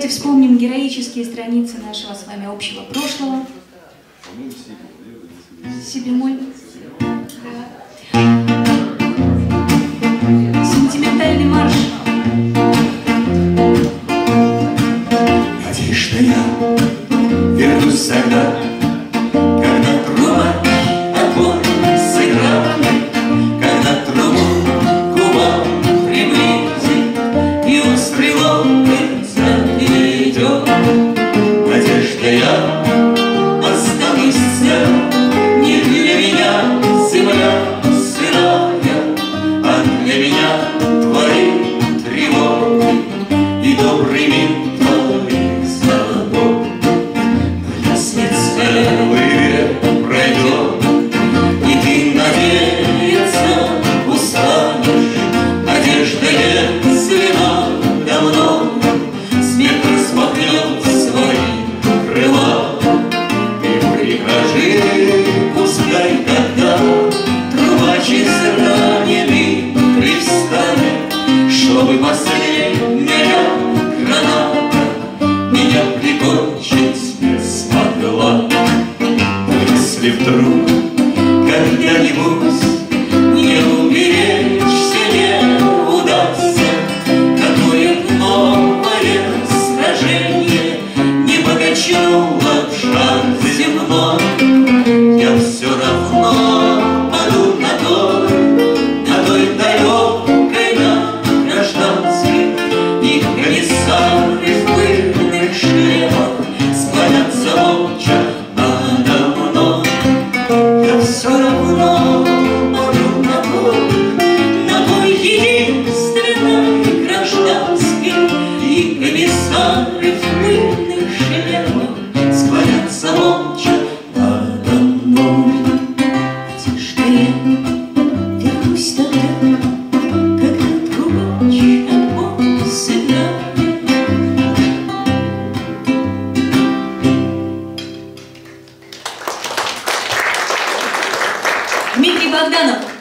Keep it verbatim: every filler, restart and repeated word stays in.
Вспомним героические страницы нашего с вами общего прошлого. Си-бемоль. Сентиментальный марш. Надежда, я вернусь тогда, когда труба отбор сыграла, когда трубу губам приблизит и выстрелом заведет. Надежда, я останусь цел, не для меня земля сырая, а для меня твои тревоги и добрый мир твоих забот. Но если целый век пройдет, и ты надеяться устанешь, надежда, если надо мной смерть распахнет свои крыла, и прикажи, пускай тогда трубач из раненый привстанет, чтобы последняя граната меня прикончить не смогла. Но если вдруг когда-нибудь не уберечься не удастся, какое новое сражение не покачнуло в шар земной, я все равно паду на той, на той далекой, на гражданской, и комиссары в пыльных шлемах склонятся молча надо мной. Я все равно паду на той, на той единственной гражданской, и комиссары в пыльных шлемах склонятся молча надо мной. Надежда, я вернусь тогда, когда трубач отбор сыграет. Дмитрий Богданов.